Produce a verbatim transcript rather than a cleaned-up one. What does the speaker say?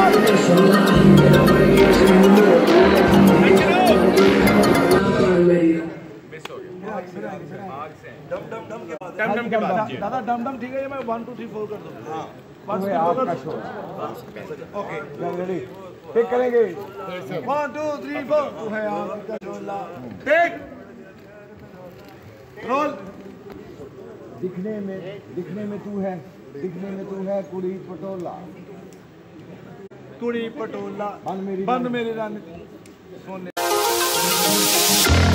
दादा डम डम ठीक है, मैं वन टू थ्री फोर कर दूँ। हाँ ओके रेडी, टेक करेंगे वन टू थ्री फोर। तू है आपका शोला, टेक रोल। दिखने में दिखने में तू है, दिखने में तू है कुड़ी पटोला, कुड़ी पटोला बन मेरी बन मेरी रानी सोने।